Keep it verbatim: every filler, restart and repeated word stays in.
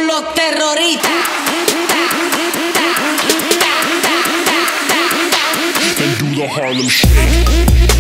con los terroristas. And do the Harlem Shake.